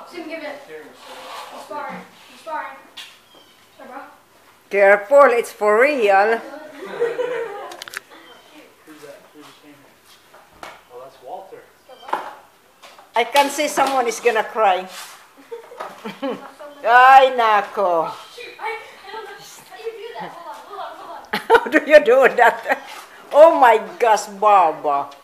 Sim, give it. He's sparring. He's sparring. Sorry, bro. Careful, it's for real. Who's that? Who's the trainer? Oh, that's Walter. I can see someone is gonna cry. Ay, nako. Shoot, I don't know. How do you do that? Hold on. How do you do that? Oh my gosh, Baba.